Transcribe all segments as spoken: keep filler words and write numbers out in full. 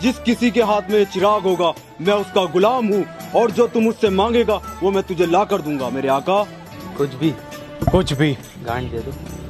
जिस किसी के हाथ में चिराग होगा मैं उसका गुलाम हूँ, और जो तुम मुझसे मांगेगा वो मैं तुझे ला कर दूंगा मेरे आका। कुछ भी कुछ भी गांड दे दो।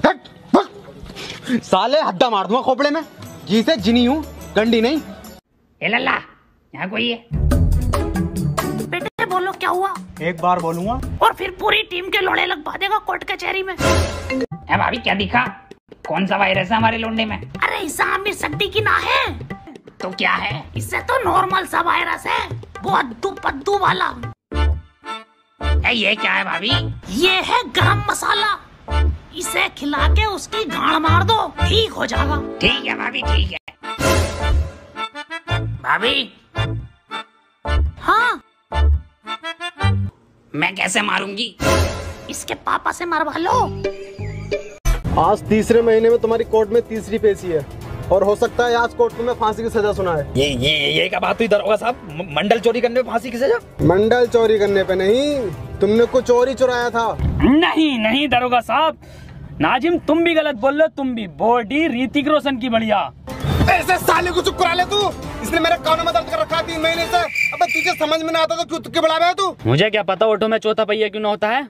साले हड्डा मार दूंगा खोपड़े में। जी से जिनी हूँ, गंडी नहीं। ए लल्ला, यहाँ कोई है? बेटे बोलो क्या हुआ? एक बार बोलूंगा और फिर पूरी टीम के लोड़े लगवा देगा कोर्ट कचहरी में। ए भाभी क्या दिखा? कौन सा वायरस है हमारे लोंडे में? अरे ईसा आमिर सड्डी की ना है तो क्या है? इससे तो नॉर्मल सा वायरस है, वो अद्दू पद्दू वाला। ए ये क्या है भाभी? ये है गरम मसाला, इसे खिला के उसकी गांड मार दो, ठीक हो जाएगा। ठीक है भाभी, ठीक है। भाभी हाँ, मैं कैसे मारूंगी? इसके पापा से मरवा लो। आज तीसरे महीने में तुम्हारी कोर्ट में तीसरी पेशी है, और हो सकता है आज कोर्ट तुम्हें फांसी की सजा सुनाए। ये ये ये क्या बात हुई दरोगा साहब? मंडल चोरी करने पे फांसी की सजा? मंडल चोरी करने पे नहीं, तुमने कुछ चोरी चुराया था। नहीं नहीं दरोगा साहब, नाजिम तुम भी गलत बोल रहे हो। तुम भी बॉडी ऋतिक रोशन की बढ़िया। ऐसे साले को चुप करा ले तू। इसने मेरे कानों में दर्द कर रखा तीन महीने से। अबे तुझे समझ में ना आता तो क्यों तुक्के बढ़ावे है तू? मुझे क्या पता ऑटो में चौथा पहिया क्यों ना होता है।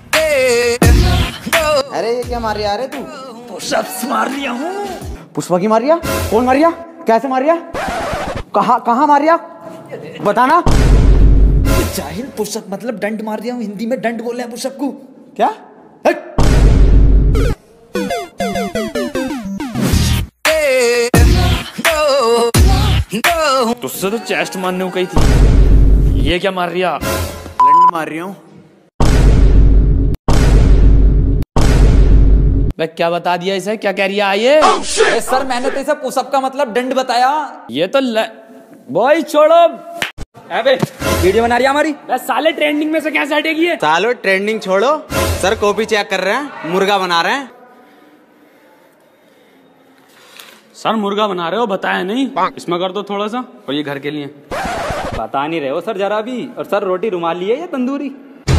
अरे ये क्या मार रहा है तू? पुशअप्स मार रहा हूँ। पुष्पा की मार रिया? कौन मार रिया? कैसे मार रिया? कहाँ कहाँ मार रिया? बताना। जाहिल, पुशअप मतलब डंड मार दिया हूँ। हिंदी में डंड बोल रहे हैं पुशअप को। क्या? तुझसे तो चेस्ट मारने को कही थी, ये क्या मार रिया? डंड मार रही हूँ। मैं क्या बता दिया इसे? क्या कह रही है ये? अरे सर मैंने तो इसे पुशअप का मतलब डंड बताया। ये तो ल... बॉय छोड़ो। अबे वीडियो बना रही है हमारी। साले ट्रेंडिंग में से क्या हटेगी है? सालो ट्रेंडिंग छोड़ो, सर कॉपी चेक कर रहे हैं, मुर्गा बना रहे हैं। सर मुर्गा बना रहे हो, बताया नहीं? इसमें कर दो थोड़ा सा, और ये घर के लिए। बता नहीं रहे हो सर जरा भी। और सर रोटी रुमाली है या तंदूरी?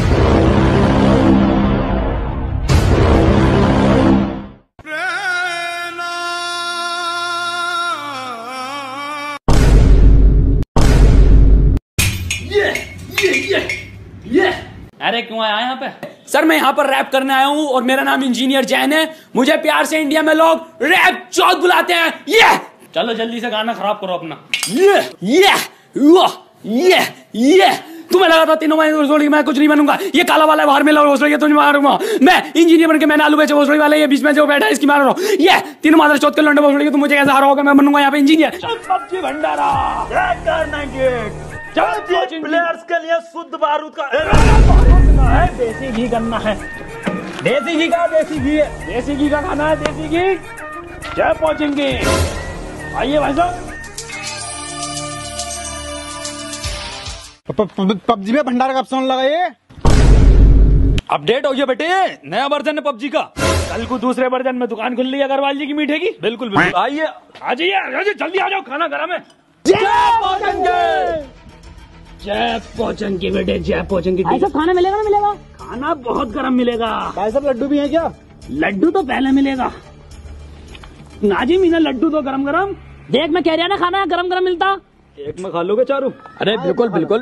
ये ये ये ये अरे क्यों आया यहाँ पे? सर मैं यहाँ पर रैप करने आया हूँ, और मेरा नाम इंजीनियर जैन है। मुझे प्यार से इंडिया में लोग रैप चौथ बुलाते हैं। ये चलो जल्दी से गाना खराब करो अपना। ये ये ये ये तुम्हें लगा था तीनों महीने मैं कुछ नहीं बनूंगा। ये काला वाला बाहर में भोसड़ी तुझे मारूंगा मैं। इंजीनियर बन के मैंने आलू बेचे भोसड़ी वाले, ये बीच में जो बैठा है इसकी मार रहा हूँ। ये तीनों मादर चौथ के लंडे भोसड़ी, तुम मुझे कैसे हरा होगा? मैं बनूंगा यहाँ पे इंजीनियर। सब्जी भंडारा प्लेयर्स के लिए शुद्ध बारूद का है, देसी घी करना है। देसी घी का देसी घी है, देसी घी का खाना है, देसी घी। क्या पहुंचेंगे? आइए भाई साहब। पबजी में भंडारा कब से लगा? ये अपडेट हो गया बेटे, नया वर्जन है पबजी का। कल को दूसरे वर्जन में दुकान खुल रही है अग्रवाल जी की मीठे की। बिल्कुल बिल्कुल, आइए आ जाइए, जल्दी आ जाओ, खाना गरम है। जय पहुंचेंगे, जय पहुंचेंगे बेटे, जय पहुंचेंगे। ऐसा खाना मिलेगा ना? मिलेगा खाना बहुत गरम मिलेगा। भाई साहब लड्डू भी है क्या? लड्डू तो पहले मिलेगा नाजिम, इन्हें लड्डू तो गरम गरम। देख मैं कह रहा ना, खाना गरम गरम मिलता। एक में खा लोगे चारू? अरे बिल्कुल बिल्कुल।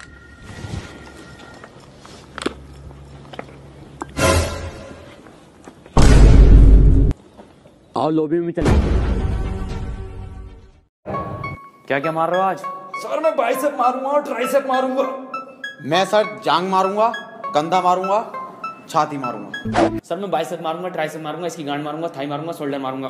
आओ लॉबी में चले। क्या क्या मार रहे हो आज? सर मैं बाइसेप मारूंगा और ट्राइसेप मारूंगा। मैं सर जांग मारूंगा, कंधा मारूंगा, छाती मारूंगा। सर मैं बाइसेप मारूंगा, ट्राइसेप मारूंगा, इसकी गांड मारूंगा, थाई मारूंगा, शोल्डर मारूंगा।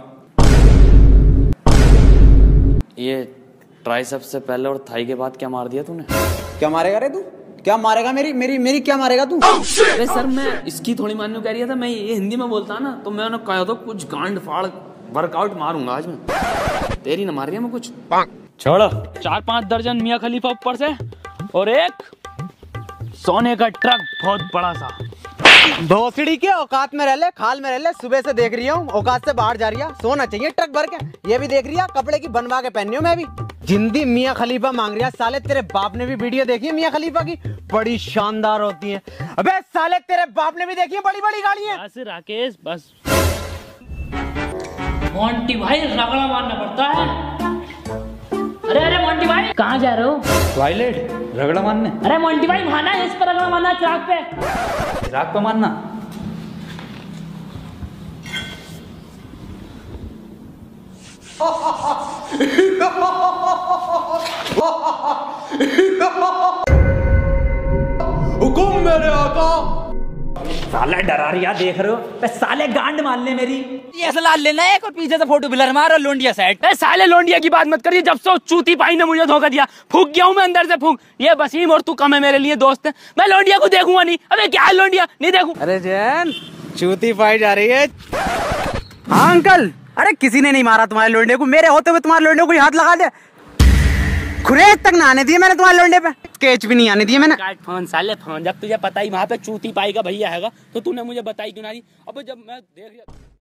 ये ट्राइसेप से पहले और थाई के बाद क्या मार दिया तूने? क्या मारेगा रे तू? क्या मारेगा? मेरी मेरी मेरी क्या मारेगा तू? अरे सर मैं इसकी थोड़ी मानने को कह रही था, मैं ये हिंदी में बोलता ना तो मैं उन्हें कहा था कुछ गांड फाड़ वर्कआउट मारूंगा आज मैं। तेरी न मार रही है मैं कुछ। छोड़ो। चार पांच दर्जन मियां खलीफा ऊपर से, और एक सोने का ट्रक बहुत बड़ा सा। भोसड़ी के औकात में रह ले, खाल में रह ले। सुबह से देख रही हूँ औकात से बाहर जा रही है। सोना चाहिए ट्रक भर के। ये भी देख रही है कपड़े की बनवा के पहनी हूँ मैं भी। जिंदी मियां खलीफा मांग रही है। साले तेरे बाप ने भी वीडियो देखी है मियां खलीफा की? बड़ी शानदार होती है। अबे साले तेरे बाप ने भी देखी है बड़ी बड़ी गाड़ियां। बस राकेश बस। मोंटी भाई रगड़ा मारना पड़ता है। अरे अरे कहाँ जा रहे हो? टॉयलेट रगड़ा मारने। अरे मोंटी भाई माना है, इस पर रगड़ा मारना है, चिराग पे। चिराग पे मारना। हुकुम मेरे आका। साला डरा रिया देख रहे हो? बे साले गांड मान ले मेरी। ये असला लेना है और पीछे से फोटो ब्लर मार और लोंडिया सेट। साले लोंडिया की बात मत करिए, जब से चूती पाई ने मुझे धोखा दिया, फूक गया हूँ मैं अंदर से फूक। ये वसीम और तू कम है मेरे लिए दोस्त है, मैं लोंडिया को देखूंगा नहीं। अबे क्या है लोंडिया, नहीं देखूं। अरे जैन चूती पाई जा रही है। हाँ अंकल, अरे किसी ने नहीं मारा तुम्हारे लोंडे को, मेरे होते हुए तुम्हारे लोंडे को ही हाथ लगा दे। खुरेज तक ना आने दिए मैंने तुम्हारे लोंडे पे, स्केच भी नहीं आने दिए मैंने। काट फोन साले फोन, जब तुझे पता ही वहाँ पे चूती पाई का भैया हैगा तो तूने मुझे बताई क्यों नहीं? अब जब मैं देख